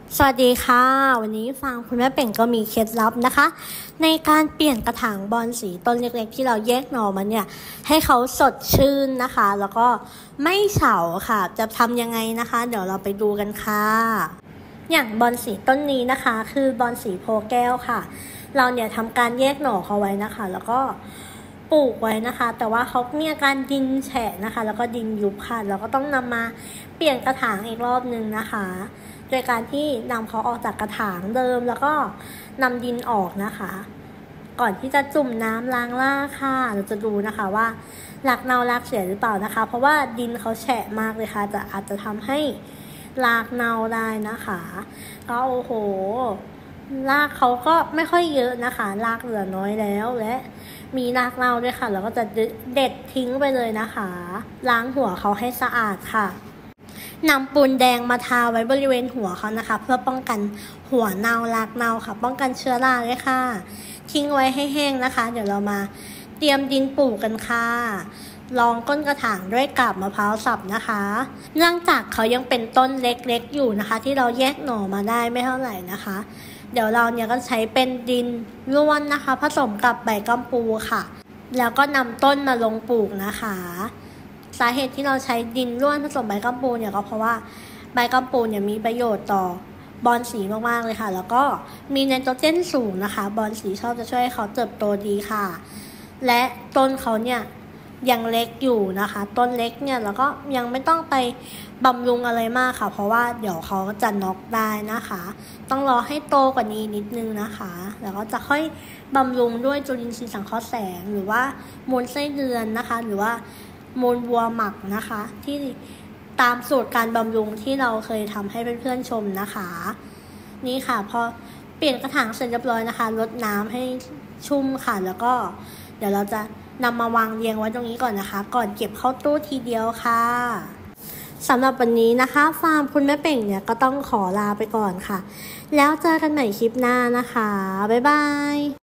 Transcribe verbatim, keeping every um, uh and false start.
สวัสดีค่ะวันนี้ฟังคุณแม่เป่งก็มีเคล็ดลับนะคะในการเปลี่ยนกระถางบอนสีต้นเล็กๆที่เราแยกหน่อมันเนี่ยให้เขาสดชื่นนะคะแล้วก็ไม่เฉาค่ะจะทำยังไงนะคะเดี๋ยวเราไปดูกันค่ะอย่างบอนสีต้นนี้นะคะคือบอนสีโพแก้วค่ะเราเนี่ยทำการแยกหน่อเขาไว้นะคะแล้วก็ปลูกไว้นะคะแต่ว่าเขามีอาการดินแฉะนะคะแล้วก็ดินยุบค่ะเราก็ต้องนำมาเปลี่ยนกระถางอีกรอบนึงนะคะโดยการที่นำเขาออกจากกระถางเดิมแล้วก็นำดินออกนะคะก่อนที่จะจุ่มน้ำล้างรากค่ะเราจะดูนะคะว่ารากเน่ารากเสียหรือเปล่านะคะเพราะว่าดินเขาแฉะมากเลยค่ะจะอาจจะทำให้รากเน่าได้นะคะก็โอ้โหรากเขาก็ไม่ค่อยเยอะนะคะรากเหลือน้อยแล้วและมีรากเน่าด้วยค่ะเราก็จะเด็ดทิ้งไปเลยนะคะล้างหัวเขาให้สะอาดค่ะนำปูนแดงมาทาไว้บริเวณหัวเขานะคะเพื่อป้องกันหัวเน่ารากเน่าค่ะป้องกันเชื้อราเลยค่ะทิ้งไว้ให้แห้งนะคะเดี๋ยวเรามาเตรียมดินปลูกกันค่ะรองก้นกระถางด้วยกาบมะพร้าวสับนะคะเนื่องจากเขายังเป็นต้นเล็กๆอยู่นะคะที่เราแยกหน่อมาได้ไม่เท่าไหร่นะคะเดี๋ยวเราเนี่ยก็ใช้เป็นดินร่วนนะคะผสมกับใบกัมปูค่ะแล้วก็นำต้นมาลงปลูกนะคะสาเหตุที่เราใช้ดินร่วนผสมใบกัมปูเนี่ยก็เพราะว่าใบกัมปูเนี่ยมีประโยชน์ต่อบอนสีมากๆเลยค่ะแล้วก็มีไนโตรเจนสูงนะคะบอนสีชอบจะช่วยให้เขาเติบโตดีค่ะและต้นเขาเนี่ยยังเล็กอยู่นะคะต้นเล็กเนี่ยแล้วก็ยังไม่ต้องไปบำรุงอะไรมากค่ะเพราะว่าเดี๋ยวเขาจะน็อกได้นะคะต้องรอให้โตกว่านี้นิดนึงนะคะแล้วก็จะค่อยบำรุงด้วยจุลินทรีย์สังเคราะห์แสงหรือว่ามูลไส้เดือนนะคะหรือว่ามูลวัวหมักนะคะที่ตามสูตรการบำรุงที่เราเคยทำให้เพื่อนๆชมนะคะนี่ค่ะพอเปลี่ยนกระถางเสร็จเรียบร้อยนะคะรดน้ำให้ชุ่มค่ะแล้วก็เดี๋ยวเราจะนำมาวางเรียงไว้ตรงนี้ก่อนนะคะก่อนเก็บเข้าตู้ทีเดียวค่ะสำหรับวันนี้นะคะฟาร์มคุณแม่เป่งเนี่ยก็ต้องขอลาไปก่อนค่ะแล้วเจอกันใหม่คลิปหน้านะคะบ๊ายบาย